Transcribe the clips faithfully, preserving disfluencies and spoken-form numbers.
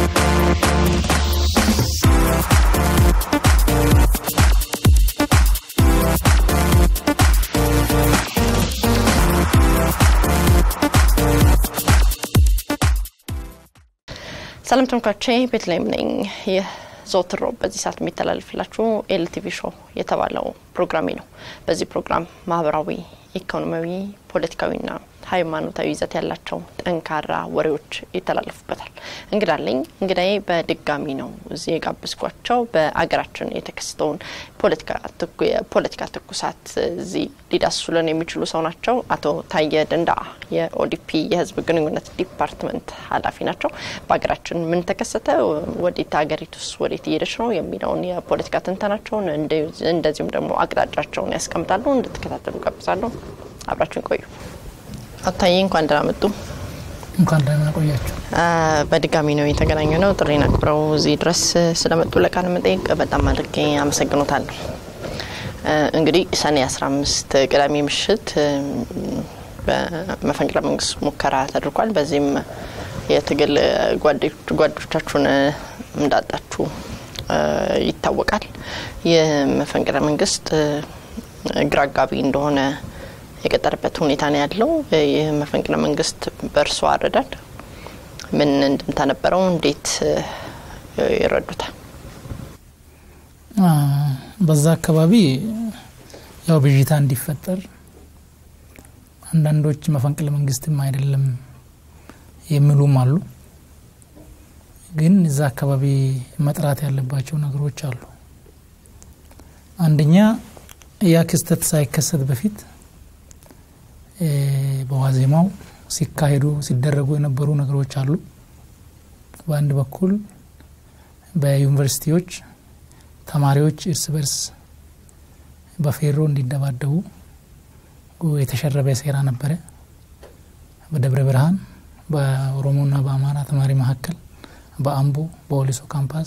ሰላም ተመልካቾቼ ቤትላይም ነኝ የዘወትር በዚህ ሰዓት የሚተላለፍላችሁ ኤልቲቪ ሾው የተባለው ፕሮግራሜ ነው በዚህ ፕሮግራም ማህበራዊ ኢኮኖሚያዊ ፖለቲካዊና ሃይማኖታዊ ይዘት ያላቸው ጠንካራ ወሬዎች ይተላለፉበታል እንግዳለኝ እንግዳዬ በድጋሚ ነው እዚህ የጋብስኳቸው በአገራችን የተከሰተውን ፖለቲካ ፖለቲካ ተኩሳት እዚህ ሊዳስሱልን የሚችሉ ሰው ናቸው አቶ ታየ ደንዳ የኦዲፒ የህዝብ ግንኙነት ዲፓርትመንት ኃላፊ ናቸው በአገራችን ምን ተከሰተ ወዴት አገሪቱስ ወዴት እየሄደች ነው የሚለውን የፖለቲካ ትንተናቸውን እንደዚሁም ደግሞ አቅጣጫቸውን ያስቀምጣሉ እንድትከታተሉ ጋብዛለሁ አብራችሁን ቆዩ አታዬ እንኳን ደህና መጡ እንኳን ደህና ቆያችሁ በድጋሚ ነው የተገናኘው ነው ጥሪና አክብረው እዚህ ድረስ ስለመጡ ለቃለ መጠይቅ በጣም አድርጌ አመሰግኖታለሁ እንግዲህ ሰኔ አስራ አምስት ቅዳሜ ምሽት በመፈንቅለ መንግስት ሙከራ ተደርጓል በዚህም የትግል ጓዶቻችሁን እንዳጣችሁ ይታወቃል የመፈንቅለ መንግስት ግራጋቢ እንደሆነ የቀጠረበት ሁኔታ ነው ያለው የመፈንቅለ መንግስት በርሶ አረዳድ ምን እንደምታነበረው እንዴት ይረዱታል በዛ አካባቢ ያው ብዥታ እንዲፈጠር አንዳንዶች መፈንቅለ መንግስትም አይደለም የሚሉም አሉ ግን እዛ አካባቢ መጥራት ያለባቸው ነገሮች አሉ አንደኛ ያ ክስተት ሳይከሰት በፊት በዋዜማው ሲካሄዱ ሲደረጉ የነበሩ ነገሮች አሉ በአንድ በኩል በዩኒቨርሲቲዎች ተማሪዎች እርስ በርስ በፌሮ እንዲደባደቡ የተሸረበ ሴራ ነበር በደብረ ብርሃን በኦሮሞና በአማራ ተማሪ መካከል በአምቦ በወሊሶ ካምፓስ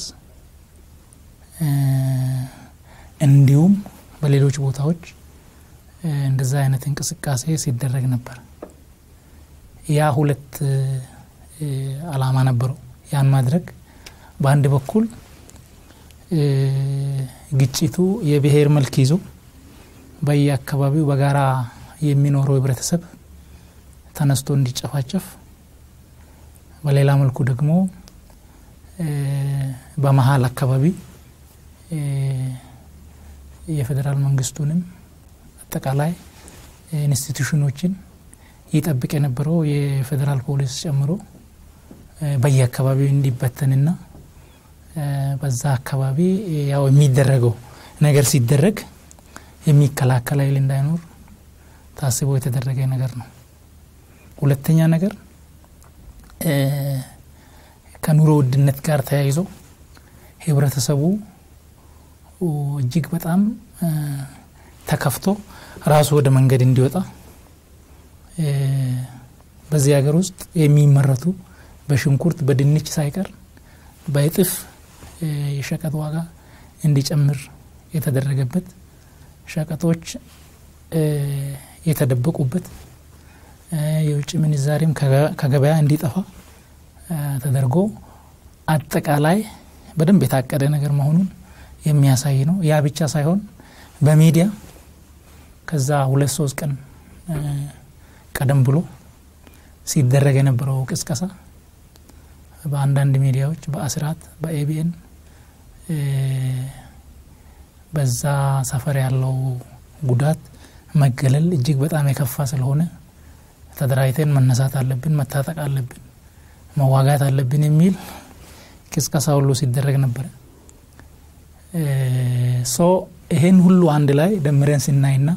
እንዲሁም በሌሎች ቦታዎች እንደዛ አይነት እንቅስቃሴ ሲደረግ ነበር ያ ሁለት አላማ ነበሩ ያን ማድረግ በአንድ በኩል ግጭቱ የብሔር መልክ ይዞ በየአካባቢው በጋራ የሚኖረው ህብረተሰብ ተነስቶ እንዲጨፋጨፍ በሌላ መልኩ ደግሞ በመሃል አካባቢ የፌደራል መንግስቱንም አጠቃላይ ኢንስቲትዩሽኖችን ይጠብቅ የነበረው የፌደራል ፖሊስ ጨምሮ በየአካባቢው እንዲበተንና በዛ አካባቢ ያው የሚደረገው ነገር ሲደረግ የሚከላከል ኃይል እንዳይኖር ታስቦ የተደረገ ነገር ነው ሁለተኛ ነገር ከኑሮ ውድነት ጋር ተያይዞ ህብረተሰቡ እጅግ በጣም ተከፍቶ ራሱ ወደ መንገድ እንዲወጣ በዚህ ሀገር ውስጥ የሚመረቱ በሽንኩርት በድንች ሳይቀር በእጥፍ የሸቀጥ ዋጋ እንዲጨምር የተደረገበት ሸቀጦች የተደበቁበት የውጭ ምንዛሬም ከገበያ እንዲጠፋ ተደርጎ አጠቃላይ በደንብ የታቀደ ነገር መሆኑን የሚያሳይ ነው ያ ብቻ ሳይሆን በሚዲያ ከዛ ሁለት ሶስት ቀን ቀደም ብሎ ሲደረግ የነበረው ቅስቀሳ በአንዳንድ ሚዲያዎች በአስራት በኤቢኤን በዛ ሰፈር ያለው ጉዳት መገለል እጅግ በጣም የከፋ ስለሆነ ተደራይተን መነሳት አለብን መታጠቅ አለብን መዋጋት አለብን የሚል ቅስቀሳ ሁሉ ሲደረግ ነበር ሶ ይሄን ሁሉ አንድ ላይ ደምረን ሲናይና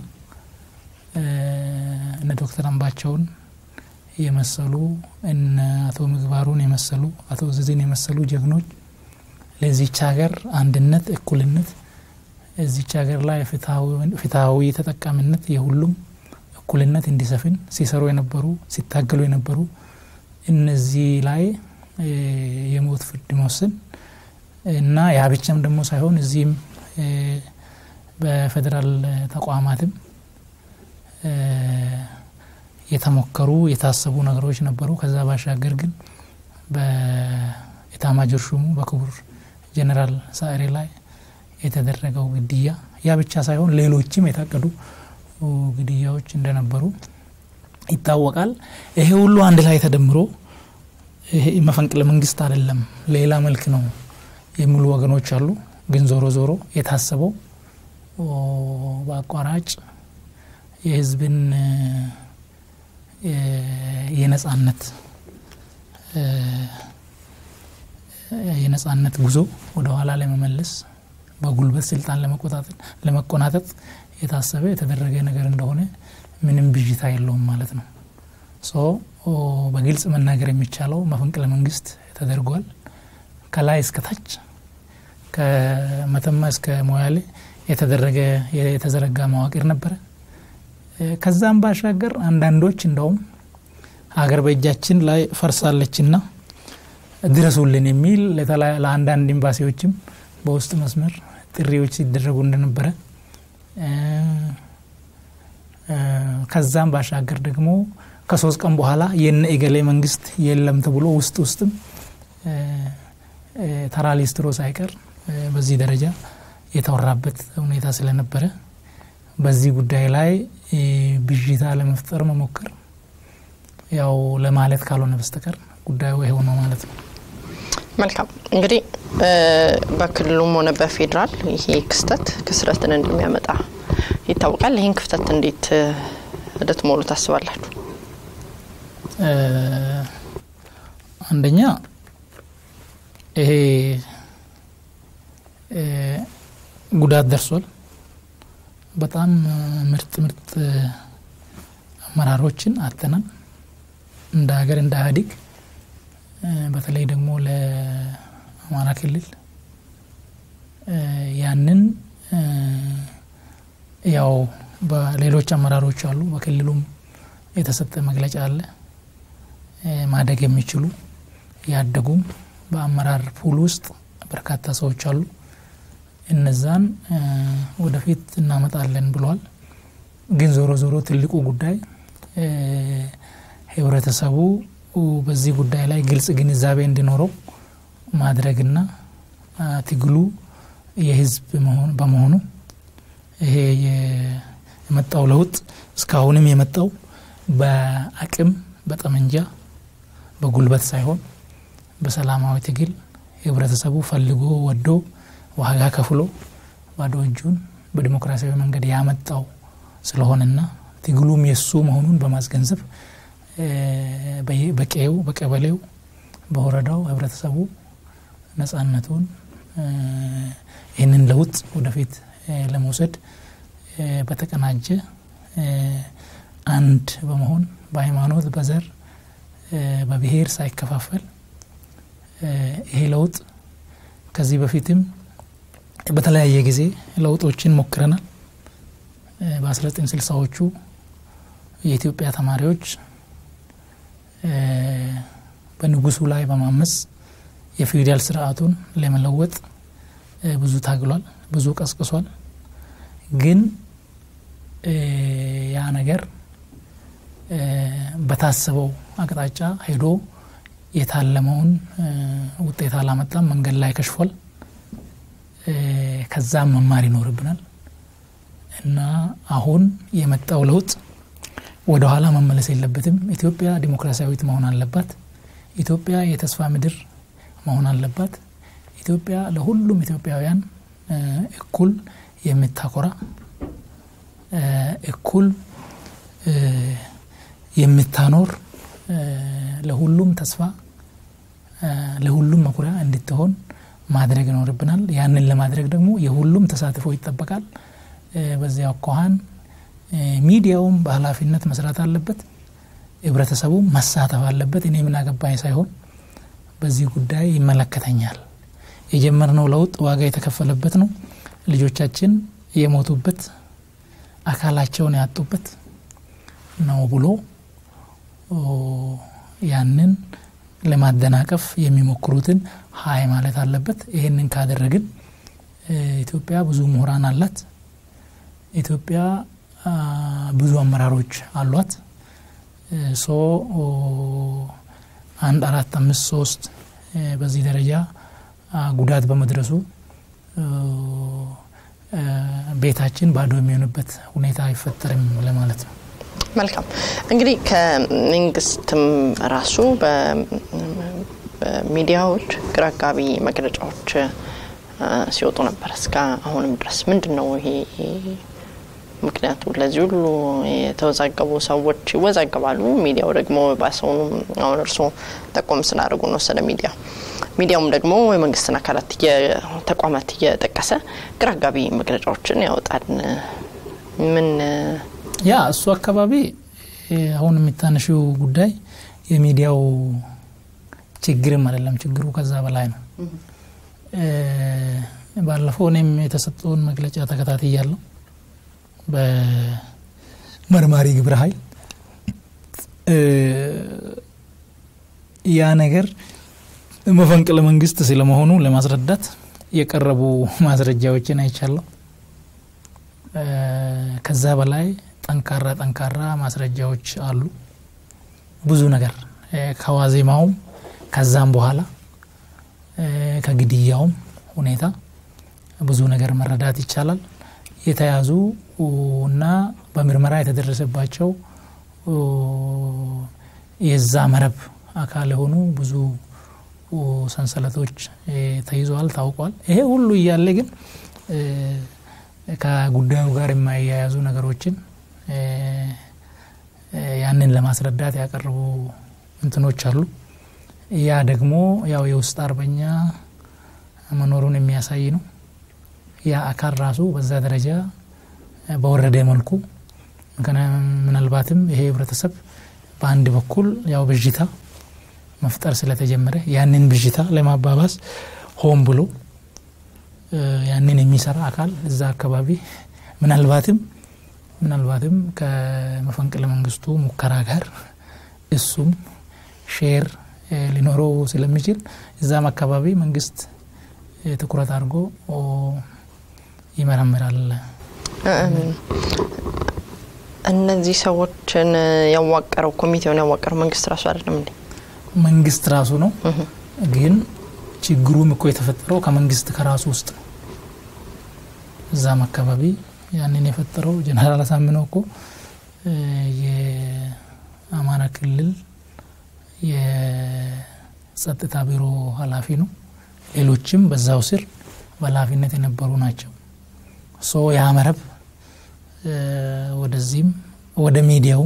እነ ዶክተር አምባቸውን የመሰሉ እነ አቶ ምግባሩን የመሰሉ አቶ ዝዝን የመሰሉ ጀግኖች ለዚህ ሀገር አንድነት እኩልነት እዚህ ሀገር ላይ ፍትሃዊ ተጠቃሚነት የሁሉም እኩልነት እንዲሰፍን ሲሰሩ የነበሩ ሲታገሉ የነበሩ እነዚህ ላይ የሞት ፍርድ መወሰን እና ያ ብቻም ደግሞ ሳይሆን እዚህም በፌደራል ተቋማትም የተሞከሩ የታሰቡ ነገሮች ነበሩ ከዛ ባሻገር ግን የታማጆር ሹሙ በክቡር ጀነራል ሳሬ ላይ የተደረገው ግድያ ያ ብቻ ሳይሆን ሌሎችም የታቀዱ ግድያዎች እንደነበሩ ይታወቃል። ይሄ ሁሉ አንድ ላይ ተደምሮ ይሄ መፈንቅለ መንግስት አይደለም ሌላ መልክ ነው የሚሉ ወገኖች አሉ። ግን ዞሮ ዞሮ የታሰበው በአቋራጭ የህዝብን የነጻነት የነጻነት ጉዞ ወደ ኋላ ለመመለስ በጉልበት ስልጣን ለመቆጣጠር ለመቆናጠጥ የታሰበ የተደረገ ነገር እንደሆነ ምንም ብዥታ የለውም ማለት ነው። ሶ በግልጽ መናገር የሚቻለው መፈንቅለ መንግስት ተደርጓል። ከላይ እስከ ታች ከመተማ እስከ ሞያሌ የተደረገ የተዘረጋ መዋቅር ነበር። ከዛም ባሻገር አንዳንዶች እንደውም ሀገር በእጃችን ላይ ፈርሳለችና ድረሱልን የሚል ለአንዳንድ ኤምባሲዎችም በውስጥ መስመር ጥሪዎች ሲደረጉ እንደነበረ ከዛም ባሻገር ደግሞ ከሶስት ቀን በኋላ የነ እገሌ መንግስት የለም ተብሎ ውስጥ ውስጥም ተራሊስትሮ ሳይቀር በዚህ ደረጃ የተወራበት ሁኔታ ስለነበረ በዚህ ጉዳይ ላይ ብዥታ ለመፍጠር መሞከር ያው ለማለት ካልሆነ በስተቀር ጉዳዩ ይሄው ነው ማለት ነው። መልካም እንግዲህ በክልሉም ሆነ በፌደራል ይሄ ክስተት ክስረትን እንደሚያመጣ ይታወቃል። ይሄን ክፍተት እንዴት ልትሞሉ ታስባላችሁ? አንደኛ ይሄ ጉዳት ደርሷል። በጣም ምርጥ ምርጥ አመራሮችን አጥተናል እንደ ሀገር እንደ ኢህአዴግ በተለይ ደግሞ ለአማራ ክልል ያንን ያው በሌሎች አመራሮች አሉ በክልሉም የተሰጠ መግለጫ አለ ማደግ የሚችሉ ያደጉም በአመራር ፑል ውስጥ በርካታ ሰዎች አሉ እነዛን ወደፊት እናመጣለን ብለዋል። ግን ዞሮ ዞሮ ትልቁ ጉዳይ ህብረተሰቡ በዚህ ጉዳይ ላይ ግልጽ ግንዛቤ እንዲኖረው ማድረግና ትግሉ የህዝብ መሆን በመሆኑ ይሄ የመጣው ለውጥ እስካሁንም የመጣው በአቅም በጠመንጃ በጉልበት ሳይሆን በሰላማዊ ትግል ህብረተሰቡ ፈልጎ ወዶ ዋጋ ከፍሎ ባዶ እጁን በዲሞክራሲያዊ መንገድ ያመጣው ስለሆነና ትግሉም የሱ መሆኑን በማስገንዘብ በቀየው በቀበሌው በወረዳው ህብረተሰቡ ነጻነቱን ይህንን ለውጥ ወደፊት ለመውሰድ በተቀናጀ አንድ በመሆን በሃይማኖት በዘር በብሔር ሳይከፋፈል ይሄ ለውጥ ከዚህ በፊትም በተለያየ ጊዜ ለውጦችን ሞክረናል። በ1960ዎቹ የኢትዮጵያ ተማሪዎች በንጉሱ ላይ በማመስ የፊውዳል ስርዓቱን ለመለወጥ ብዙ ታግሏል ብዙ ቀስቅሷል። ግን ያ ነገር በታሰበው አቅጣጫ ሄዶ የታለመውን ውጤት አላመጣም መንገድ ላይ ከሽፏል። ከዛም መማር ይኖርብናል እና አሁን የመጣው ለውጥ ወደ ኋላ መመለስ የለበትም። ኢትዮጵያ ዲሞክራሲያዊት መሆን አለባት። ኢትዮጵያ የተስፋ ምድር መሆን አለባት። ኢትዮጵያ ለሁሉም ኢትዮጵያውያን እኩል የምታኮራ እኩል የምታኖር ለሁሉም ተስፋ ለሁሉም መኩሪያ እንድትሆን ማድረግ ይኖርብናል። ያንን ለማድረግ ደግሞ የሁሉም ተሳትፎ ይጠበቃል። በዚያ አኳኋን ሚዲያውም በኃላፊነት መስራት አለበት ህብረተሰቡ መሳተፍ አለበት። እኔ ምን አገባኝ ሳይሆን በዚህ ጉዳይ ይመለከተኛል የጀመርነው ለውጥ ዋጋ የተከፈለበት ነው ልጆቻችን የሞቱበት አካላቸውን ያጡበት ነው ብሎ ያንን ለማደናቀፍ የሚሞክሩትን ሃይ ማለት አለበት። ይሄንን ካደረግን ኢትዮጵያ ብዙ ምሁራን አላት። ኢትዮጵያ ብዙ አመራሮች አሏት። ሶ አንድ አራት አምስት ሶስት በዚህ ደረጃ ጉዳት በመድረሱ ቤታችን ባዶ የሚሆንበት ሁኔታ አይፈጠርም ለማለት ነው። መልካም እንግዲህ ከመንግስትም ራሱ በሚዲያዎች ግራጋቢ መግለጫዎች ሲወጡ ነበር እስከ አሁንም ድረስ ምንድነው ይሄ ምክንያቱ? ለዚህ ሁሉ የተወዛገቡ ሰዎች ይወዛገባሉ ሚዲያው ደግሞ ባሰው አሁን እርሶ ተቆም ስናደርጉ ነው ስለ ሚዲያ ሚዲያውም ደግሞ የመንግስትና አካላት የተቋማት የጠቀሰ ግራጋቢ መግለጫዎችን ያወጣል። ምን ያ እሱ አካባቢ አሁን የሚታነሽው ጉዳይ የሚዲያው ችግርም አይደለም ችግሩ ከዛ በላይ ነው። ባለፈው እኔም የተሰጠውን መግለጫ ተከታትያለሁ በመርማሪ ግብረ ኃይል ያ ነገር መፈንቅለ መንግስት ስለመሆኑ ለማስረዳት የቀረቡ ማስረጃዎችን አይቻለሁ። ከዛ በላይ ጠንካራ ጠንካራ ማስረጃዎች አሉ። ብዙ ነገር ከዋዜማው ከዛም በኋላ ከግድያውም ሁኔታ ብዙ ነገር መረዳት ይቻላል። የተያዙ እና በምርመራ የተደረሰባቸው የዛ መረብ አካል ሆኑ ብዙ ሰንሰለቶች ተይዘዋል ታውቋል። ይሄ ሁሉ ይያለ ግን ከጉዳዩ ጋር የማያያዙ ነገሮችን ያንን ለማስረዳት ያቀርቡ እንትኖች አሉ። ያ ደግሞ ያው የውስጥ አርበኛ መኖሩን የሚያሳይ ነው። ያ አካል ራሱ በዛ ደረጃ በወረደ መልኩ ምናልባትም ይሄ ህብረተሰብ በአንድ በኩል ያው ብዥታ መፍጠር ስለተጀመረ ያንን ብዥታ ለማባባስ ሆም ብሎ ያንን የሚሰራ አካል እዛ አካባቢ ምናልባትም ምናልባትም ከመፈንቅለ መንግስቱ ሙከራ ጋር እሱም ሼር ሊኖረው ስለሚችል እዛም አካባቢ መንግስት ትኩረት አድርጎ ይመረምራል። እነዚህ ሰዎችን ያዋቀረው ኮሚቴውን ያዋቀረው መንግስት ራሱ አይደለም እንዴ? መንግስት ራሱ ነው። ግን ችግሩም እኮ የተፈጠረው ከመንግስት ከራሱ ውስጥ ነው። እዛም አካባቢ ያንን የፈጠረው ጀነራል አሳምነው እኮ የአማራ ክልል የጸጥታ ቢሮ ኃላፊ ነው። ሌሎችም በዛው ስር በኃላፊነት የነበሩ ናቸው። ሶ ያ መረብ ወደዚህም ወደ ሚዲያው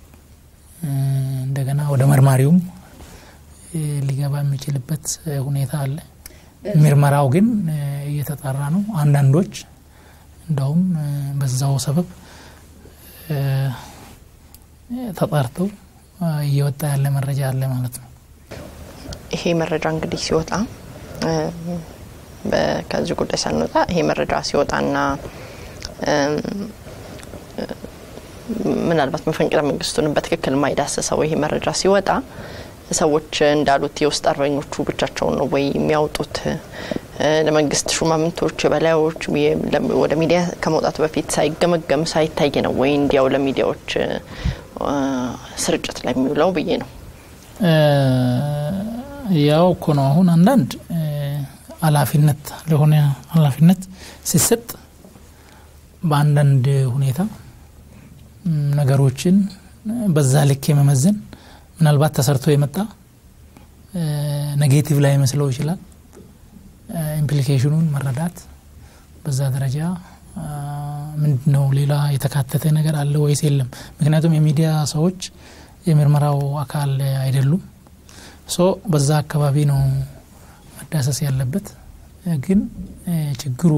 እንደገና ወደ መርማሪውም ሊገባ የሚችልበት ሁኔታ አለ። ምርመራው ግን እየተጣራ ነው። አንዳንዶች እንደውም በዛው ሰበብ ተጣርተው እየወጣ ያለ መረጃ አለ ማለት ነው። ይሄ መረጃ እንግዲህ ሲወጣ በከዚህ ጉዳይ ሳንወጣ ይሄ መረጃ ሲወጣና ምናልባት መፈንቅለ መንግስቱን በትክክል ማይዳሰሰው ይሄ መረጃ ሲወጣ ሰዎች እንዳሉት የውስጥ አርበኞቹ ብቻቸውን ነው ወይ የሚያወጡት? ለመንግስት ሹማምንቶች በላዮች ወደ ሚዲያ ከመውጣቱ በፊት ሳይገመገም ሳይታይ ነው ወይ እንዲያው ለሚዲያዎች ስርጭት ላይ የሚውለው ብዬ ነው። ያው እኮ ነው አሁን አንዳንድ ኃላፊነት ለሆነ ኃላፊነት ሲሰጥ በአንዳንድ ሁኔታ ነገሮችን በዛ ልክ የመመዘን ምናልባት ተሰርቶ የመጣ ኔጌቲቭ ላይ መስለው ይችላል። ኢምፕሊኬሽኑን መረዳት በዛ ደረጃ ምንድነው ሌላ የተካተተ ነገር አለ ወይስ የለም? ምክንያቱም የሚዲያ ሰዎች የምርመራው አካል አይደሉም። ሶ በዛ አካባቢ ነው መዳሰስ ያለበት። ግን ችግሩ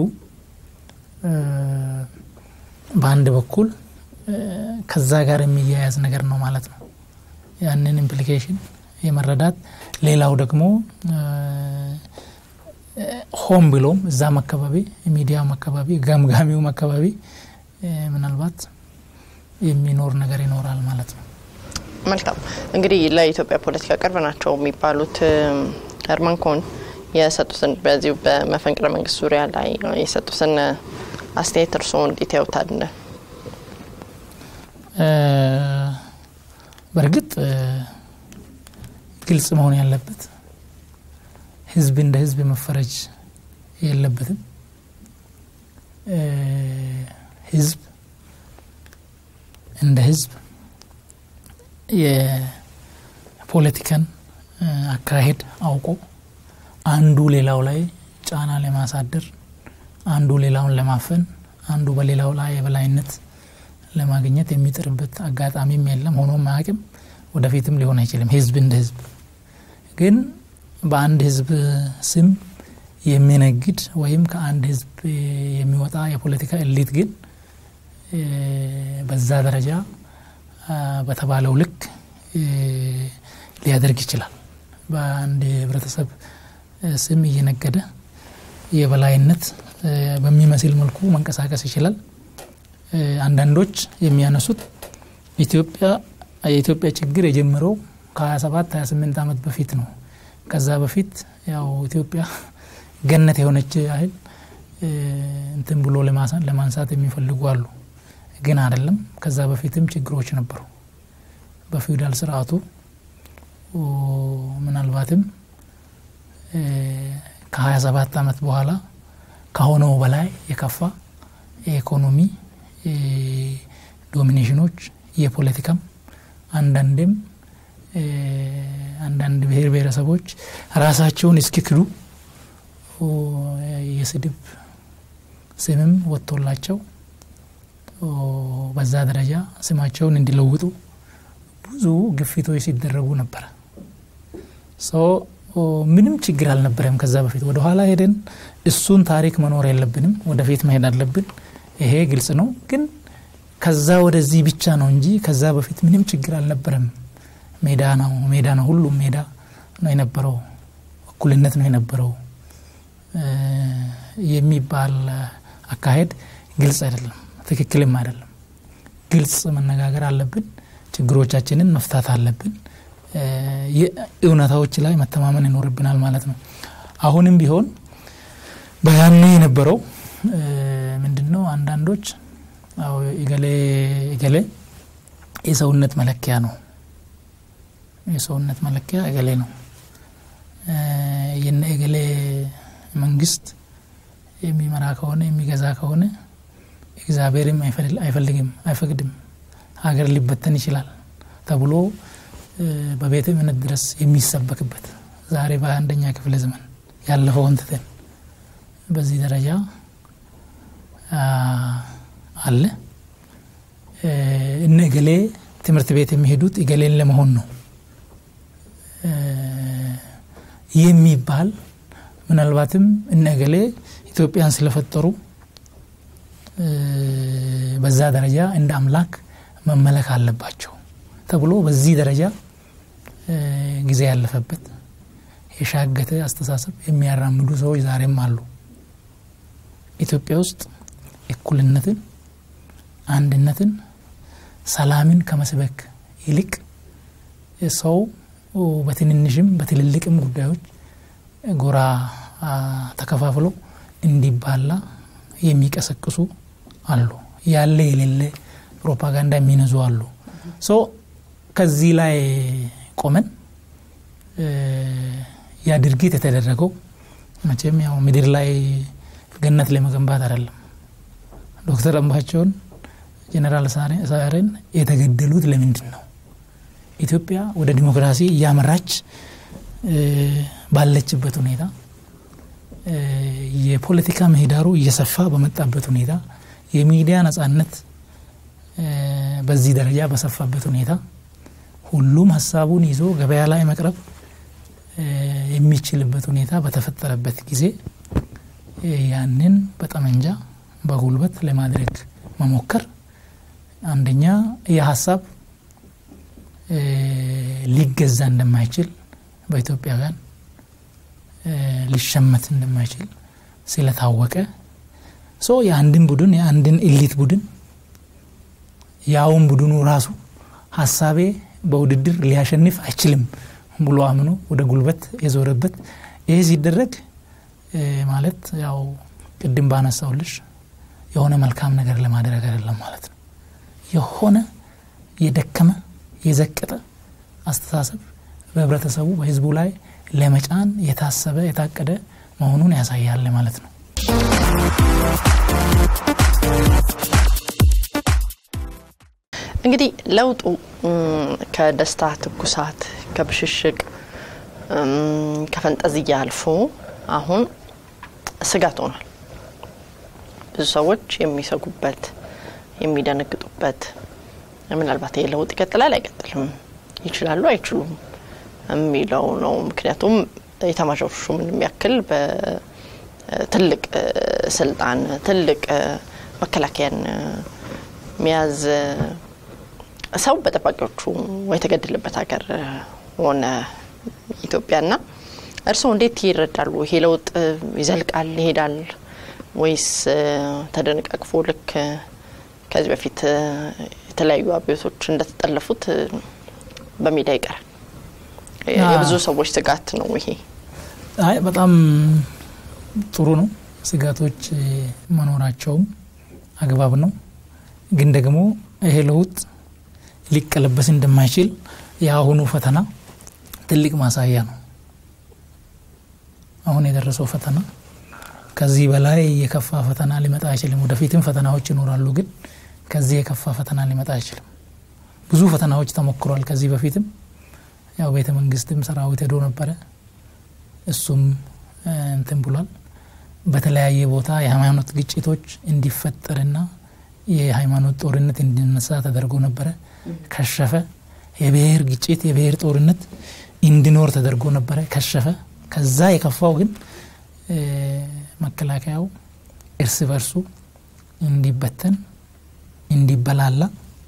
በአንድ በኩል ከዛ ጋር የሚያያዝ ነገር ነው ማለት ነው። ያንን ኢምፕሊኬሽን የመረዳት ሌላው ደግሞ ሆም ብሎም እዛም አካባቢ ሚዲያም አካባቢ ጋምጋሚው አካባቢ ምናልባት የሚኖር ነገር ይኖራል ማለት ነው። መልካም እንግዲህ ለኢትዮጵያ ፖለቲካ ቅርብ ናቸው የሚባሉት አርማን ኮን የሰጡትን በዚህ በመፈንቅለ መንግስት ዙሪያ ላይ የሰጡትን አስተያየት እርስዎ እንዴት ያዩታል? በርግጥ ግልጽ መሆን ያለበት ህዝብ እንደ ህዝብ መፈረጅ የለበትም ህዝብ እንደ ህዝብ የፖለቲካን አካሄድ አውቆ አንዱ ሌላው ላይ ጫና ለማሳደር አንዱ ሌላውን ለማፈን አንዱ በሌላው ላይ የበላይነት ለማግኘት የሚጥርበት አጋጣሚም የለም ሆኖ ማያቅም ወደፊትም ሊሆን አይችልም ህዝብ እንደ ህዝብ ግን በአንድ ህዝብ ስም የሚነግድ ወይም ከአንድ ህዝብ የሚወጣ የፖለቲካ ኤሊት ግን በዛ ደረጃ በተባለው ልክ ሊያደርግ ይችላል በአንድ ህብረተሰብ ስም እየነገደ የበላይነት በሚመስል መልኩ መንቀሳቀስ ይችላል አንዳንዶች የሚያነሱት ኢትዮጵያ የኢትዮጵያ ችግር የጀመረው ከ27 28 አመት በፊት ነው ከዛ በፊት ያው ኢትዮጵያ ገነት የሆነች አይደል እንትን ብሎ ለማሳን ለማንሳት የሚፈልጉ አሉ ግን አይደለም ከዛ በፊትም ችግሮች ነበሩ በፊውዳል ስርዓቱ ምናልባትም ከ27 አመት በኋላ ከሆነው በላይ የከፋ የኢኮኖሚ ዶሚኔሽኖች የፖለቲካም አንዳንድም አንዳንድ ብሔር ብሔረሰቦች ራሳቸውን እስኪክዱ የስድብ ስምም ወጥቶላቸው በዛ ደረጃ ስማቸውን እንዲለውጡ ብዙ ግፊቶች ሲደረጉ ነበር ሶ ምንም ችግር አልነበረም ከዛ በፊት ወደ ኋላ ሄደን እሱን ታሪክ መኖር የለብንም ወደፊት መሄድ አለብን ይሄ ግልጽ ነው ግን ከዛ ወደዚህ ብቻ ነው እንጂ ከዛ በፊት ምንም ችግር አልነበረም ሜዳ ነው ሜዳ ነው ሁሉም ሜዳ ነው የነበረው እኩልነት ነው የነበረው የሚባል አካሄድ ግልጽ አይደለም ትክክልም አይደለም ግልጽ መነጋገር አለብን ችግሮቻችንን መፍታት አለብን የእውነታዎች ላይ መተማመን ይኖርብናል ማለት ነው አሁንም ቢሆን በያኔ የነበረው ምንድነው አንዳንዶች አው ይገሌ ይገሌ የሰውነት መለኪያ ነው የሰውነት መለኪያ ይገሌ ነው የነ ይገሌ መንግስት የሚመራ ከሆነ የሚገዛ ከሆነ እግዚአብሔርም አይፈልግም አይፈቅድም ሀገር ሊበተን ይችላል ተብሎ በቤተ እምነት ድረስ የሚሰበክበት ዛሬ በአንደኛ ክፍለ ዘመን ያለፈው እንትን በዚህ ደረጃ አለ እነ ገሌ ትምህርት ቤት የሚሄዱት ይገሌን ለመሆን ነው የሚባል ምናልባትም እነ ገሌ ኢትዮጵያን ስለፈጠሩ በዛ ደረጃ እንደ አምላክ መመለክ አለባቸው ተብሎ በዚህ ደረጃ ጊዜ ያለፈበት የሻገተ አስተሳሰብ የሚያራምዱ ሰዎች ዛሬም አሉ ኢትዮጵያ ውስጥ እኩልነትን አንድነትን ሰላምን ከመስበክ ይልቅ ሰው በትንንሽም በትልልቅም ጉዳዮች ጎራ ተከፋፍሎ እንዲባላ የሚቀሰቅሱ አሉ ያለ የሌለ ፕሮፓጋንዳ የሚነዙ አሉ ሶ ከዚህ ላይ ቆመን ያ ድርጊት የተደረገው መቼም ያው ምድር ላይ ገነት ለመገንባት አይደለም ዶክተር አምባቸውን ጀነራል ሳሬን የተገደሉት ለምንድን ነው ኢትዮጵያ ወደ ዲሞክራሲ ያመራች ባለችበት ሁኔታ የፖለቲካ ምህዳሩ እየሰፋ በመጣበት ሁኔታ የሚዲያ ነጻነት በዚህ ደረጃ በሰፋበት ሁኔታ ሁሉም ሐሳቡን ይዞ ገበያ ላይ መቅረብ የሚችልበት ሁኔታ በተፈጠረበት ጊዜ ያንን በጠመንጃ በጉልበት ለማድረግ መሞከር አንደኛ የሐሳብ ሊገዛ እንደማይችል በኢትዮጵያውያን ሊሸመት እንደማይችል ስለታወቀ ሶ የአንድን ቡድን የአንድን ኤሊት ቡድን ያውን ቡድኑ ራሱ ሐሳቤ በውድድር ሊያሸንፍ አይችልም ብሎ አምኖ ወደ ጉልበት የዞረበት ይሄ ሲደረግ ማለት ያው ቅድም ባነሳውልሽ የሆነ መልካም ነገር ለማድረግ አይደለም ማለት ነው የሆነ የደከመ የዘቀጠ አስተሳሰብ በህብረተሰቡ በህዝቡ ላይ ለመጫን የታሰበ የታቀደ መሆኑን ያሳያል ማለት ነው። እንግዲህ ለውጡ ከደስታ ትኩሳት ከብሽሽቅ ከፈንጠዝያ አልፎ አሁን ስጋት ሆኗል። ብዙ ሰዎች የሚሰጉበት የሚደነግጡበት ምናልባት የለውጥ ይቀጥላል አይቀጥልም ይችላሉ አይችሉም የሚለው ነው። ምክንያቱም የኤታማዦር ሹምን የሚያክል በትልቅ ስልጣን ትልቅ መከላከያን ሚያዝ ሰው በተባቀቹ ወይ ተገደለበት ሀገር ሆነ ኢትዮጵያና እርሶ እንዴት ይረዳሉ? ይሄ ለውጥ ይዘልቃል ይሄዳል ወይስ ተደነቃቅፎ ልክ ከዚህ በፊት የተለያዩ አብዮቶች እንደተጠለፉት በሜዳ ይቀራል? የብዙ ሰዎች ስጋት ነው ይሄ። አይ በጣም ጥሩ ነው። ስጋቶች መኖራቸው አግባብ ነው። ግን ደግሞ ይሄ ለውጥ ሊቀለበስ እንደማይችል ያሁኑ ፈተና ትልቅ ማሳያ ነው። አሁን የደረሰው ፈተና ከዚህ በላይ የከፋ ፈተና ሊመጣ አይችልም። ወደፊትም ፈተናዎች ይኖራሉ፣ ግን ከዚህ የከፋ ፈተና ሊመጣ አይችልም። ብዙ ፈተናዎች ተሞክሯል ከዚህ በፊትም። ያው ቤተ መንግስትም ሰራዊት ሄዶ ነበር፣ እሱም እንትን ብሏል። በተለያየ ቦታ የሃይማኖት ግጭቶች እንዲፈጠርና የሃይማኖት ጦርነት እንዲነሳ ተደርጎ ነበር፣ ከሸፈ። የብሔር ግጭት የብሔር ጦርነት እንዲኖር ተደርጎ ነበር፣ ከሸፈ። ከዛ የከፋው ግን መከላከያው እርስ በርሱ እንዲበተን እንዲበላላ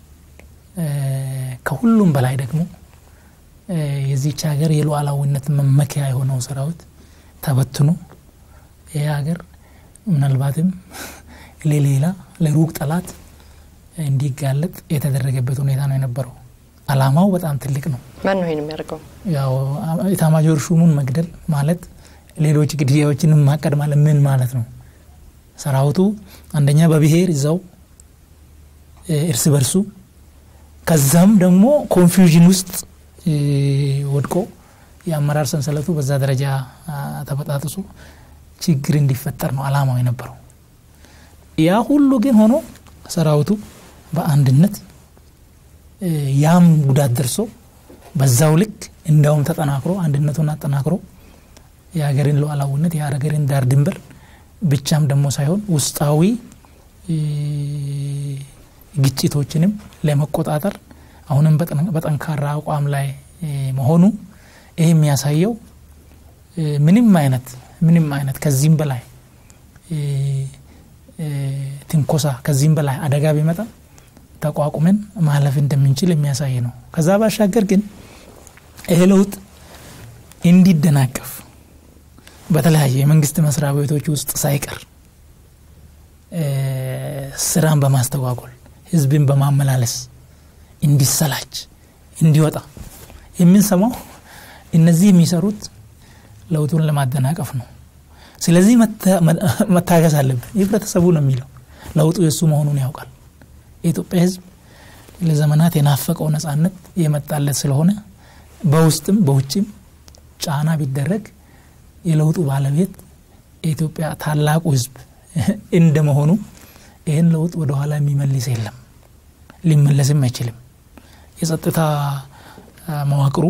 ከሁሉም በላይ ደግሞ የዚህ ሀገር የሉዓላዊነት መመኪያ የሆነው ሰራዊት ተበትኖ ይሄ ሀገር ምናልባትም ለሌላ ለሩቅ ጠላት እንዲጋለጥ የተደረገበት ሁኔታ ነው የነበረው። አላማው በጣም ትልቅ ነው። ማን ነው ይሄን የሚያደርገው? ያው ኤታማዦር ሹሙን መግደል ማለት ሌሎች ግድያዎችን ማቀድ ማለት ምን ማለት ነው? ሰራዊቱ አንደኛ በብሔር ይዘው እርስ በርሱ ከዛም ደግሞ ኮንፊውዥን ውስጥ ወድቆ የአመራር ሰንሰለቱ በዛ ደረጃ ተበጣጥሶ ችግር እንዲፈጠር ነው አላማው የነበረው። ያ ሁሉ ግን ሆኖ ሰራዊቱ በአንድነት ያም ጉዳት ደርሶ በዛው ልክ እንዳውም ተጠናክሮ አንድነቱን አጠናክሮ የሀገርን ሉዓላዊነት የሀገርን ዳር ድንበር ብቻም ደግሞ ሳይሆን ውስጣዊ ግጭቶችንም ለመቆጣጠር አሁንም በጠንካራ አቋም ላይ መሆኑ ይሄ የሚያሳየው ምንም አይነት ምንም አይነት ከዚህም በላይ ትንኮሳ ከዚህም በላይ አደጋ ቢመጣ ተቋቁመን ማለፍ እንደምንችል የሚያሳይ ነው። ከዛ ባሻገር ግን ይሄ ለውጥ እንዲደናቀፍ በተለያየ የመንግስት መስሪያ ቤቶች ውስጥ ሳይቀር ስራን በማስተጓጎል ህዝብን በማመላለስ እንዲሰላች እንዲወጣ የምንሰማው እነዚህ የሚሰሩት ለውጡን ለማደናቀፍ ነው። ስለዚህ መታገስ አለብን። ህብረተሰቡ ነው የሚለው ለውጡ የሱ መሆኑን ያውቃል። የኢትዮጵያ ህዝብ ለዘመናት የናፈቀው ነጻነት የመጣለት ስለሆነ በውስጥም በውጭም ጫና ቢደረግ የለውጡ ባለቤት የኢትዮጵያ ታላቁ ህዝብ እንደመሆኑ ይሄን ለውጥ ወደ ኋላ የሚመልስ የለም፣ ሊመለስም አይችልም። የጸጥታ መዋቅሩ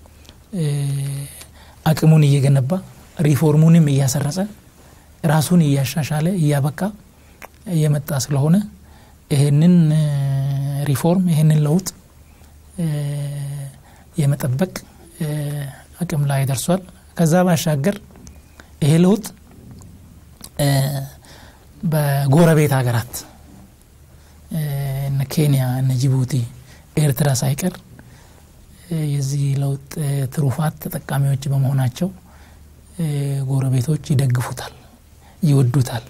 አቅሙን እየገነባ ሪፎርሙንም እያሰረጸ ራሱን እያሻሻለ እያበቃ የመጣ ስለሆነ ይሄንን ሪፎርም ይሄንን ለውጥ የመጠበቅ አቅም ላይ ደርሷል። ከዛ ባሻገር ይሄ ለውጥ በጎረቤት ሀገራት እነ ኬንያ እነ ጅቡቲ ኤርትራ ሳይቀር የዚህ ለውጥ ትሩፋት ተጠቃሚዎች በመሆናቸው ጎረቤቶች ይደግፉታል፣ ይወዱታል።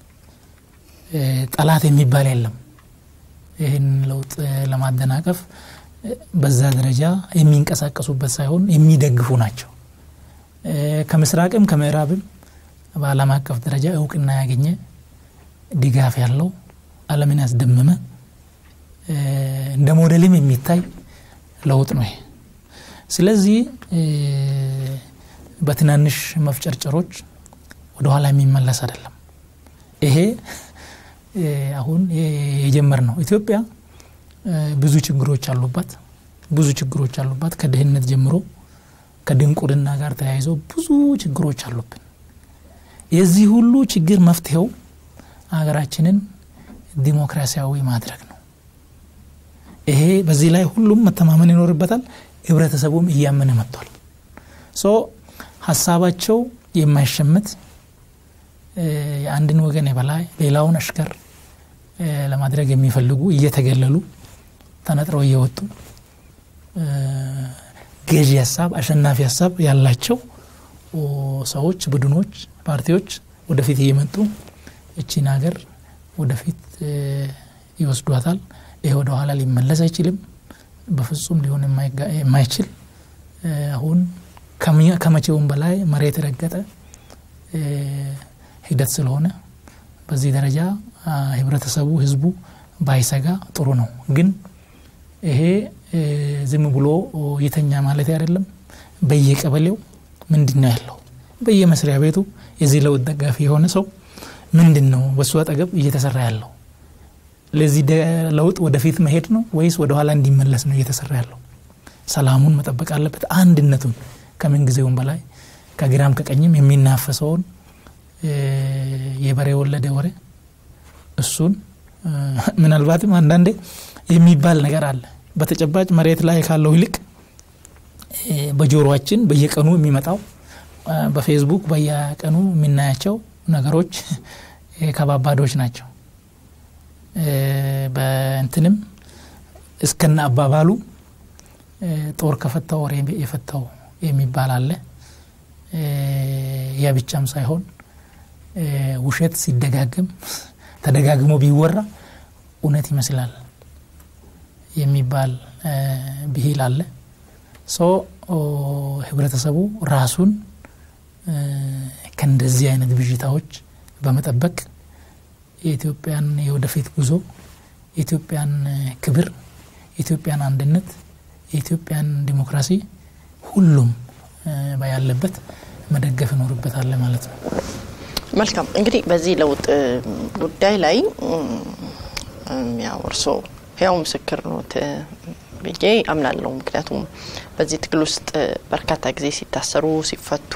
ጠላት የሚባል የለም። ይሄን ለውጥ ለማደናቀፍ በዛ ደረጃ የሚንቀሳቀሱበት ሳይሆን የሚደግፉ ናቸው። ከምስራቅም ከምዕራብም በዓለም አቀፍ ደረጃ እውቅና ያገኘ ድጋፍ ያለው ዓለምን ያስደመመ እንደ ሞዴልም የሚታይ ለውጥ ነው። ስለዚህ በትናንሽ መፍጨርጨሮች ወደ ኋላ የሚመለስ አይደለም ይሄ አሁን የጀመርነው ኢትዮጵያ ብዙ ችግሮች አሉባት ብዙ ችግሮች አሉባት ከደህንነት ጀምሮ ከድንቁርና ጋር ተያይዞ ብዙ ችግሮች አሉብን የዚህ ሁሉ ችግር መፍትሄው አገራችንን ዲሞክራሲያዊ ማድረግ ነው ይሄ በዚህ ላይ ሁሉም መተማመን ይኖርበታል ህብረተሰቡም እያመነ መጥቷል ሶ ሐሳባቸው የማይሸመት የአንድን ወገን የበላይ ሌላውን አሽከር ለማድረግ የሚፈልጉ እየተገለሉ ተነጥረው እየወጡ ገዢ ሐሳብ አሸናፊ ሐሳብ ያላቸው ሰዎች ቡድኖች ፓርቲዎች ወደፊት እየመጡ እቺን ሀገር ወደፊት ይወስዷታል ይሄ ወደ ኋላ ሊመለስ አይችልም በፍጹም ሊሆን የማይችል አሁን ከመቼውም በላይ መሬት ረገጠ ሂደት ስለሆነ በዚህ ደረጃ ህብረተሰቡ ህዝቡ ባይሰጋ ጥሩ ነው ግን ይሄ ዝም ብሎ የተኛ ማለት አይደለም በየቀበሌው ምንድነው ያለው በየመስሪያ ቤቱ የዚህ ለውጥ ደጋፊ የሆነ ሰው ምንድነው በሱ አጠገብ እየተሰራ ያለው ለዚህ ለውጥ ወደፊት መሄድ ነው ወይስ ወደ ኋላ እንዲመለስ ነው እየተሰራ ያለው ሰላሙን መጠበቅ አለበት አንድነቱን ከምን ጊዜውም በላይ ከግራም ከቀኝም የሚናፈሰውን የበሬ ወለደ ወሬ እሱን ምናልባትም አንዳንዴ የሚባል ነገር አለ በተጨባጭ መሬት ላይ ካለው ይልቅ በጆሮአችን በየቀኑ የሚመጣው በፌስቡክ በየቀኑ የሚናያቸው ነገሮች ከባባዶች ናቸው በእንትንም እስከና አባባሉ ጦር ከፈታው ወሬ የፈታው የሚባል አለ ያ ብቻም ሳይሆን ውሸት ሲደጋገም ተደጋግሞ ቢወራ እውነት ይመስላል የሚባል ብሂል አለ ሶ ህብረተሰቡ ራሱን ከእንደዚህ አይነት ብዥታዎች በመጠበቅ የኢትዮጵያን የወደፊት ጉዞ የኢትዮጵያን ክብር የኢትዮጵያን አንድነት የኢትዮጵያን ዲሞክራሲ ሁሉም ባያለበት መደገፍ ይኖርበታል ማለት ነው መልካም እንግዲህ በዚህ ለውጥ ጉዳይ ላይ ያው እርሶ ያው ምስክር ነው ብዬ አምናለሁ ምክንያቱም በዚህ ትግል ውስጥ በርካታ ጊዜ ሲታሰሩ ሲፈቱ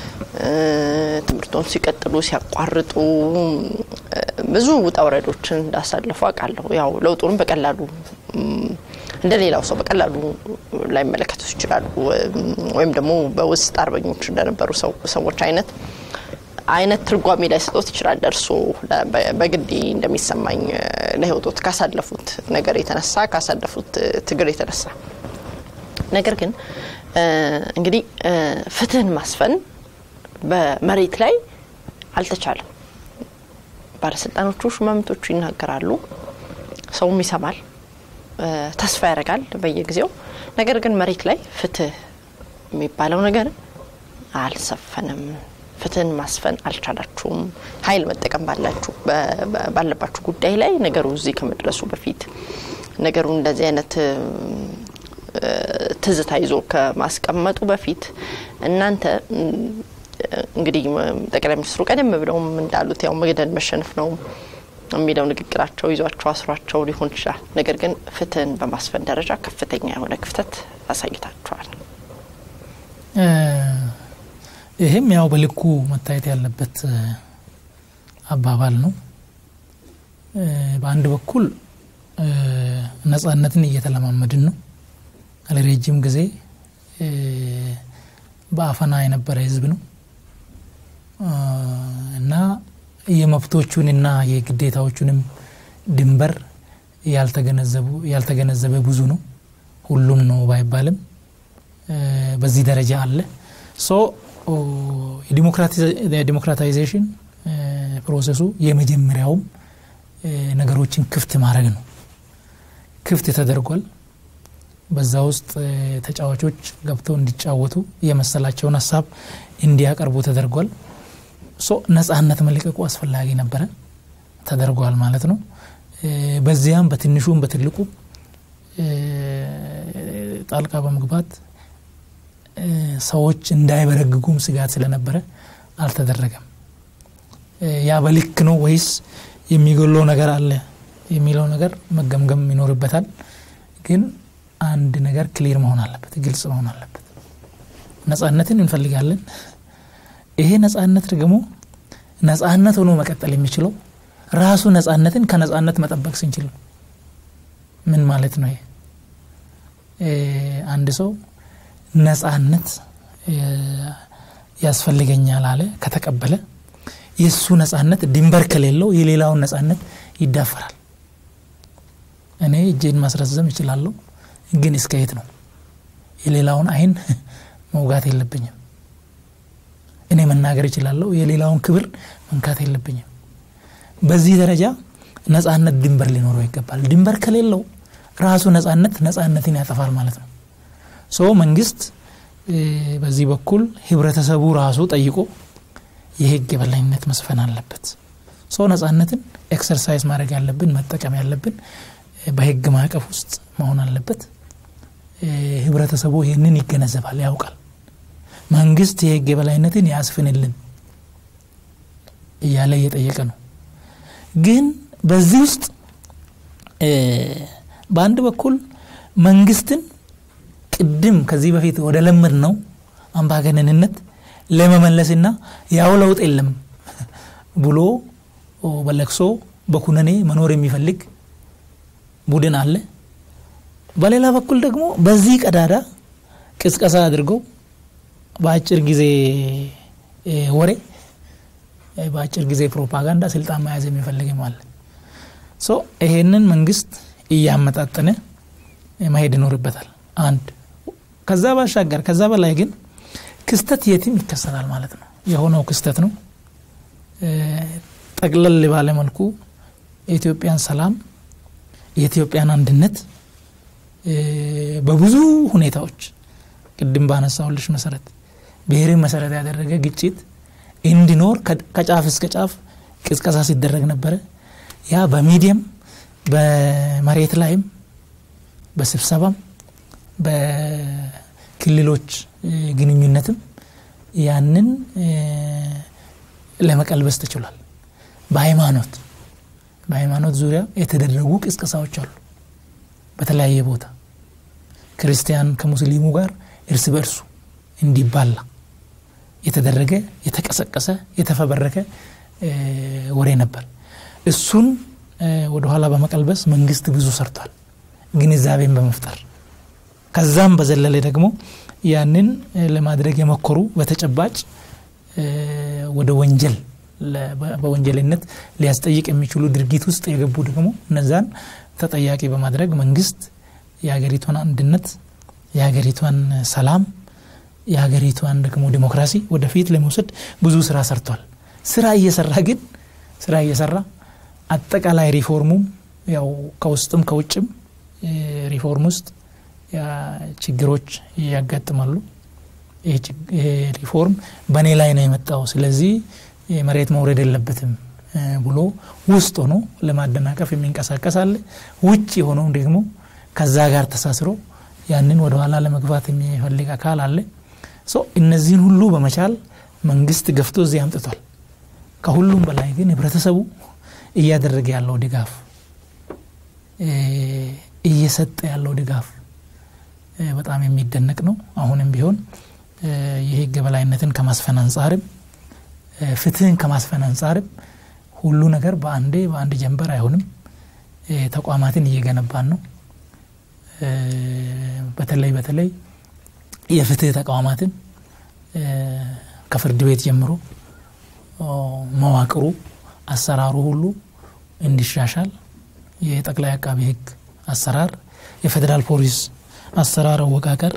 ትምርቶን ሲቀጥሉ ሲያቋርጡ ብዙ ውጣውረዶችን እንዳሳለፉ አቃለሁ ያው ለውጡን በቀላሉ እንደሌላው ሰው በቀላሉ ላይ መለከቱ ይችላል ወይም ደግሞ በውስጥ አርበኞች እንደነበሩ ሰው ሰዎች አይነት አይነት ትርጓሜ ላይ ሰጥቶት ይችላል እርሶ በግዲ እንደሚሰማኝ ለህይወቶት ካሳለፉት ነገር የተነሳ ካሳለፉት ትግል የተነሳ ነገር ግን እንግዲህ ፍትህን ማስፈን በመሬት ላይ አልተቻለም ባለስልጣኖቹ ሹማምንቶቹ ይናገራሉ ሰውም ይሰማል ተስፋ ያረጋል በየጊዜው ነገር ግን መሬት ላይ ፍትህ የሚባለው ነገር አልሰፈንም ፍትህን ማስፈን አልቻላችሁም ኃይል መጠቀም ባላችሁ ባለባችሁ ጉዳይ ላይ ነገሩ እዚህ ከመድረሱ በፊት ነገሩ እንደዚህ አይነት ትዝታ ይዞ ከማስቀመጡ በፊት እናንተ እንግዲህ ጠቅላይ ሚኒስትሩ ቀደም ብለው እንዳሉት ያው መገደል መሸነፍ ነው የሚለው ንግግራቸው ይዟቸው አስሯቸው ሊሆን ይችላል ነገር ግን ፍትህን በማስፈን ደረጃ ከፍተኛ የሆነ ክፍተት አሳይታችኋል ይሄም ያው በልኩ መታየት ያለበት አባባል ነው በአንድ በኩል ነጻነትን እየተለማመድን ነው ለረጅም ጊዜ በአፈና የነበረ ህዝብ ነው እና የመብቶቹንና የግዴታዎቹንም ድንበር ያልተገነዘቡ ያልተገነዘበ ብዙ ነው ሁሉም ነው ባይባልም በዚህ ደረጃ አለ ሶ የዲሞክራታይዜሽን ፕሮሰሱ የመጀመሪያው ነገሮችን ክፍት ማድረግ ነው ክፍት ተደርጓል በዛ ውስጥ ተጫዋቾች ገብተው እንዲጫወቱ የመሰላቸውን ሐሳብ እንዲያቀርቡ ተደርጓል ሶ ነጻነት መልቀቁ አስፈላጊ ነበር ተደርጓል ማለት ነው በዚያም በትንሹም በትልቁ ጣልቃ በመግባት ሰዎች እንዳይበረግጉም ስጋት ስለነበረ አልተደረገም ያ በልክ ነው ወይስ የሚጎለው ነገር አለ የሚለው ነገር መገምገም ይኖርበታል ግን አንድ ነገር ክሊር መሆን አለበት ግልጽ መሆን አለበት ነጻነትን እንፈልጋለን ይሄ ነጻነት ደግሞ ነጻነት ሆኖ መቀጠል የሚችለው ራሱ ነጻነትን ከነጻነት መጠበቅ ሲንችል ምን ማለት ነው ይሄ አንድ ሰው ነጻነት ያስፈልገኛል አለ ከተቀበለ የሱ ነጻነት ድንበር ከሌለው የሌላውን ነጻነት ይዳፈራል እኔ እጄን ማስረዘም ይችላልው ግን እስከየት ነው የሌላውን አይን መውጋት የለብኝም እኔ መናገር ይችላልው የሌላውን ክብር መንካት የለብኝም በዚህ ደረጃ ነጻነት ድንበር ሊኖረው ይገባል ድንበር ከሌለው ራሱ ነጻነት ነጻነትን ያጠፋል ማለት ነው ሶ መንግስት በዚህ በኩል ህብረተሰቡ ራሱ ጠይቆ የህግ የበላይነት መስፈን አለበት ሶ ነጻነትን ኤክሰርሳይዝ ማድረግ ያለብን መጠቀም ያለብን በህግ ማዕቀፍ ውስጥ መሆን አለበት ህብረተሰቡ ይሄንን ይገነዘባል ያውቃል መንግስት የህግ የበላይነትን ያስፍንልን እያለ እየጠየቀ ነው ግን በዚህ ውስጥ በአንድ በኩል መንግስትን ቅድም ከዚህ በፊት ወደ ለምድ ነው አምባገነንነት ለመመለስና ያው ለውጥ የለም ብሎ በለክሶ በኩነኔ መኖር የሚፈልግ ቡድን አለ በሌላ በኩል ደግሞ በዚህ ቀዳዳ ቅስቀሳ አድርገው በአጭር ጊዜ ወሬ በአጭር ጊዜ ፕሮፓጋንዳ ስልጣን መያዝ የሚፈልግ ማለት ሶ ይሄንን መንግስት እያመጣጠነ መሄድ ይኖርበታል አንድ ከዛ ባሻገር ከዛ በላይ ግን ክስተት የትም ይከሰታል ማለት ነው የሆነው ክስተት ነው ጠቅለል ባለ መልኩ የኢትዮጵያን ሰላም የኢትዮጵያን አንድነት በብዙ ሁኔታዎች ቅድም ባነሳውልሽ መሰረት ብሔርን መሰረት ያደረገ ግጭት እንዲኖር ከጫፍ እስከ ጫፍ ቅስቀሳ ሲደረግ ነበር ያ በሚዲያም በመሬት ላይም በስብሰባም በክልሎች ግንኙነትም ያንን ለመቀልበስ ተችሏል በሃይማኖት በሃይማኖት ዙሪያ የተደረጉ ቅስቀሳዎች አሉ በተለያየ ቦታ ክርስቲያን ከሙስሊሙ ጋር እርስ በርሱ እንዲባላ የተደረገ የተቀሰቀሰ የተፈበረከ ወሬ ነበር እሱን ወደ ኋላ በመቀልበስ መንግስት ብዙ ሰርቷል ግንዛቤን በመፍጠር ከዛም በዘለለ ደግሞ ያንን ለማድረግ የመከሩ በተጨባጭ ወደ ወንጀል በወንጀልነት ሊያስጠይቅ የሚችሉ ድርጊት ውስጥ የገቡ ደግሞ እነዛን ተጠያቂ በማድረግ መንግስት የሀገሪቷን አንድነት የሀገሪቷን ሰላም የሀገሪቷን ደግሞ ዲሞክራሲ ወደፊት ለመውሰድ ብዙ ስራ ሰርቷል ስራ እየሰራ ግን ስራ እየሰራ አጠቃላይ ሪፎርሙ ያው ከውስጥም ከውጭም ሪፎርም ውስጥ ያ ችግሮች ያጋጥማሉ ይሄ ሪፎርም በኔ ላይ ነው የመጣው ስለዚህ መሬት መውረድ የለበትም ብሎ ውስጥ ሆኖ ለማደናቀፍ የሚንቀሳቀስ አለ ውጭ ሆኖ ደግሞ ከዛ ጋር ተሳስሮ ያንን ወደ ኋላ ለመግባት የሚፈልግ አካል አለ ሶ እነዚህን ሁሉ በመቻል መንግስት ገፍቶ እዚህ አምጥቷል ከሁሉም በላይ ግን ህብረተሰቡ እያደረገ ያለው ድጋፍ እየሰጠ ያለው ድጋፍ በጣም የሚደነቅ ነው አሁንም ቢሆን የህግ የበላይነትን ከማስፈን አንፃርም ፍትህን ከማስፈን አንፃርም ሁሉ ነገር በአንዴ በአንድ ጀንበር አይሆንም ተቋማትን እየገነባን ነው በተለይ በተለይ የፍትህ ተቋማትን ከፍርድ ቤት ጀምሮ መዋቅሩ አሰራሩ ሁሉ እንዲሻሻል የጠቅላይ አቃቤ ህግ አሰራር የፌደራል ፖሊስ አሰራር አወቃቀር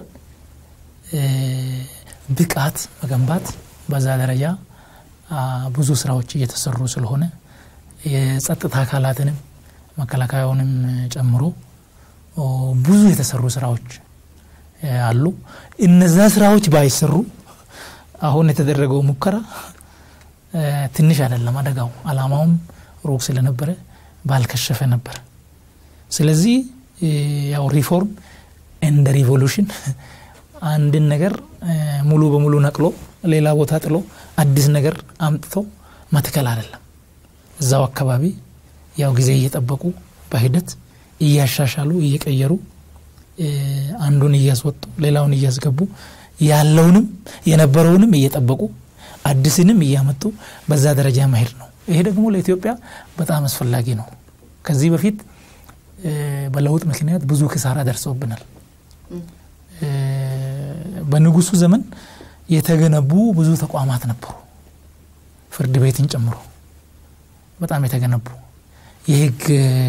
ብቃት መገንባት በዛ ደረጃ ብዙ ስራዎች እየተሰሩ ስለሆነ የጸጥታ አካላትንም መከላከያውንም ጨምሮ ብዙ የተሰሩ ስራዎች አሉ እነዛ ስራዎች ባይሰሩ አሁን የተደረገው ሙከራ ትንሽ አይደለም አደጋው አላማውም ሩቅ ስለነበረ ባልከሸፈ ነበር ስለዚህ ያው ሪፎርም እንደ ሪቮሉሽን አንድን ነገር ሙሉ በሙሉ ነቅሎ ሌላ ቦታ ጥሎ አዲስ ነገር አምጥቶ ማተከል አይደለም እዛው አካባቢ ያው ጊዜ እየጠበቁ በሂደት እያሻሻሉ እየቀየሩ አንዱን እያስወጡ ሌላውን እያስገቡ ያለውንም የነበረውንም እየጠበቁ አዲስንም እያመጡ በዛ ደረጃ መሄድ ነው ይሄ ደግሞ ለኢትዮጵያ በጣም አስፈላጊ ነው ከዚህ በፊት በለውጥ ምክንያት ብዙ ክሳራ ደርሶብናል በንጉሱ ዘመን የተገነቡ ብዙ ተቋማት ነበሩ ፍርድ ቤትን ጨምሮ በጣም የተገነቡ የህግ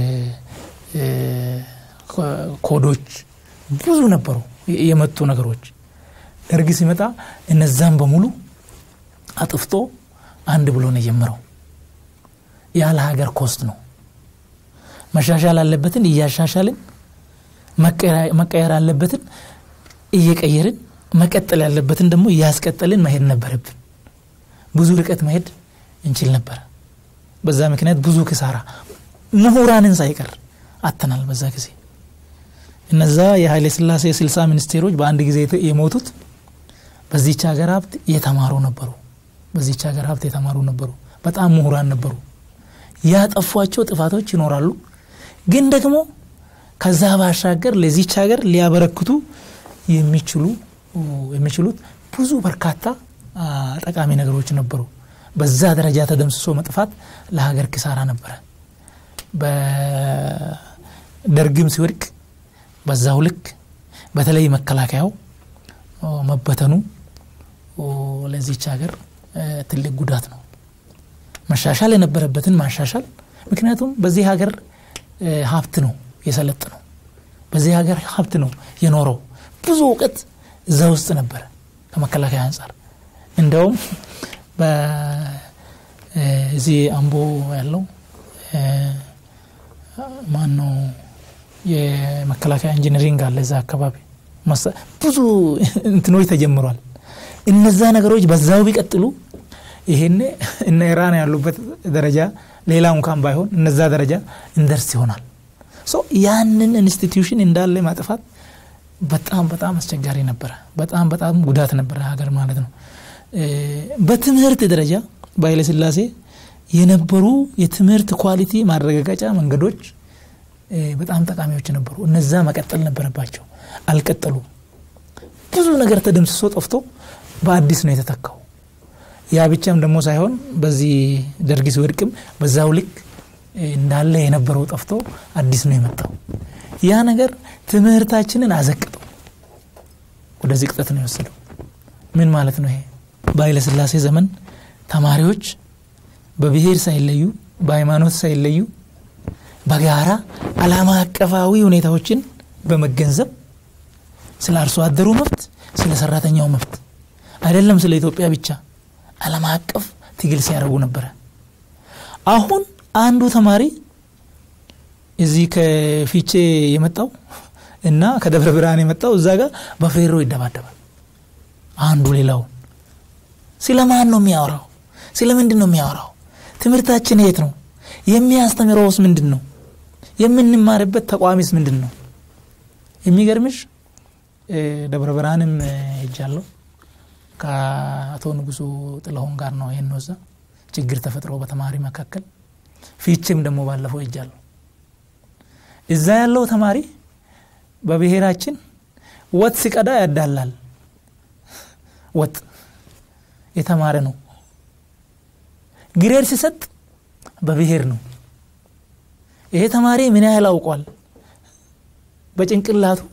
ኮዶች ብዙ ነበሩ የመጡ ነገሮች ደርግ ሲመጣ እነዛን በሙሉ አጥፍቶ አንድ ብሎ ነው የጀመረው ያለ ሀገር ኮስት ነው መሻሻል አለበትን እያሻሻልን መቀየር አለበትን እየቀየርን መቀጠል ያለበትን ደግሞ ያስቀጠልን መሄድ ነበርብን ብዙ ርቀት መሄድ እንችል ነበር በዛ ምክንያት ብዙ ክሳራ ምሁራንን ሳይቀር አተናል በዛ ጊዜ እነዛ የኃይለ ሥላሴ ስልሳ ሚኒስቴሮች በአንድ ጊዜ የሞቱት በዚህ ሀገር ሀብት የተማሩ ነበሩ በዚህ ሀገር ሀብት የተማሩ ነበሩ በጣም ምሁራን ነበሩ ያጠፏቸው ጥፋቶች ይኖራሉ ግን ደግሞ ከዛ ባሻገር ለዚህ ሀገር ሊያበረክቱ የሚችሉ የሚችሉት ብዙ በርካታ ጠቃሚ ነገሮች ነበሩ በዛ ደረጃ ተደምስሶ መጥፋት ለሀገር ክሳራ ነበር በደርግም ሲወድቅ በዛው ልክ በተለይ መከላከያው መበተኑ ለዚህ ሀገር ትልቅ ጉዳት ነው መሻሻል የነበረበትን ማሻሻል ምክንያቱም በዚህ ሀገር ሀብት ነው የሰለጠነው በዚህ ሀገር ሀብት ነው የኖረው ብዙ ወቀት እዛ ውስጥ ነበር ከመከላከያ አንፃር እንደውም በዚህ አምቦ ያለው ማን ነው የመከላከያ ኢንጂነሪንግ አለ እዛ አካባቢ ብዙ እንትኖች ተጀምሯል እነዛ ነገሮች በዛው ቢቀጥሉ ይሄኔ እነ ኢራን ያሉበት ደረጃ ሌላው እንኳን ባይሆን እነዛ ደረጃ እንደርስ ይሆናል ሶ ያንን ኢንስቲትዩሽን እንዳለ ማጥፋት በጣም በጣም አስቸጋሪ ነበር በጣም በጣም ጉዳት ነበር ሀገር ማለት ነው በትምህርት ደረጃ በኃይለ ሥላሴ የነበሩ የትምህርት ኳሊቲ ማረጋገጫ መንገዶች በጣም ጠቃሚዎች ነበሩ እነዛ መቀጠል ነበረባቸው አልቀጠሉ ብዙ ነገር ተደምስሶ ጠፍቶ በአዲስ ነው የተተካው ያ ብቻም ደግሞ ሳይሆን በዚህ ደርግ ሲወድቅም በዛው ልክ እንዳለ የነበረው ጠፍቶ አዲስ ነው የመጣው ያ ነገር ትምህርታችንን አዘቅጠው ወደ ዝቅጠት ነው የወሰደው ምን ማለት ነው ይሄ በኃይለ ሥላሴ ዘመን ተማሪዎች በብሔር ሳይለዩ በሃይማኖት ሳይለዩ በጋራ ዓላማ አቀፋዊ ሁኔታዎችን በመገንዘብ ስለ አርሶ አደሩ መብት ስለ ሰራተኛው መብት አይደለም ስለ ኢትዮጵያ ብቻ ዓላማ አቀፍ ትግል ሲያደርጉ ነበር አሁን አንዱ ተማሪ እዚህ ከፊቼ የመጣው እና ከደብረ ብርሃን የመጣው እዛ ጋር በፌሮ ይደባደባል አንዱ ሌላው ስለማን ነው የሚያወራው ስለምንድን ነው የሚያወራው ትምህርታችን የት ነው የሚያስተምረውስ ምንድነው የምንማርበት ተቋሚስ ምንድነው የሚገርምሽ ደብረ ብርሃንም ሄጃለሁ ከአቶ ንጉሱ ጥላሁን ጋር ነው የነዛ ችግር ተፈጥሮ በተማሪ መካከል ፊቼም ደግሞ ባለፈው ሄጃለሁ እዛ ያለው ተማሪ በብሔራችን ወጥ ሲቀዳ ያዳላል ወጥ የተማረ ነው ግሬድ ሲሰጥ በብሔር ነው ይሄ ተማሪ ምን ያህል አውቋል በጭንቅላቱ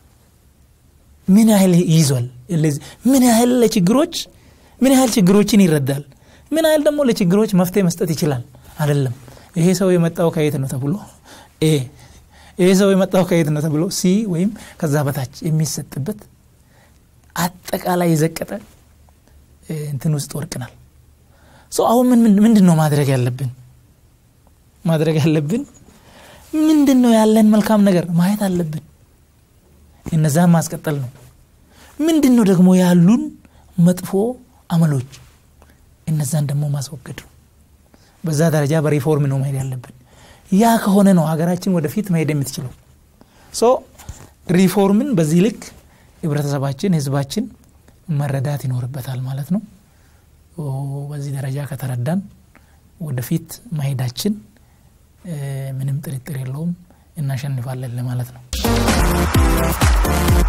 ምን ያህል ይዟል ለዚህ ምን ያህል ለችግሮች ምን ያህል ችግሮችን ይረዳል ምን ያህል ደግሞ ለችግሮች መፍትሄ መስጠት ይችላል አይደለም ይሄ ሰው የመጣው ከየት ነው ተብሎ ኤ ይሄ ሰው የመጣው ከየት ነው ተብሎ ሲ ወይም ከዛ በታች የሚሰጥበት አጠቃላይ የዘቀጠ እንትን ውስጥ ወርቅናል ሶ አሁን ምን ምንድነው ማድረግ ያለብን ማድረግ ያለብን ምንድነው ያለን መልካም ነገር ማየት አለብን እነዛን ማስቀጠል ነው ምንድነው ደግሞ ያሉን መጥፎ አመሎች እነዛን ደግሞ ማስወገድ ነው በዛ ደረጃ በሪፎርም ነው መሄድ ያለብን ያ ከሆነ ነው ሀገራችን ወደፊት መሄድ የምትችለው ሶ ሪፎርምን በዚህ ልክ ህብረተሰባችን ህዝባችን መረዳት ይኖርበታል ማለት ነው በዚህ ደረጃ ከተረዳን ወደፊት መሄዳችን ምንም ጥርጥር የለውም እናሸንፋለን ለማለት ነው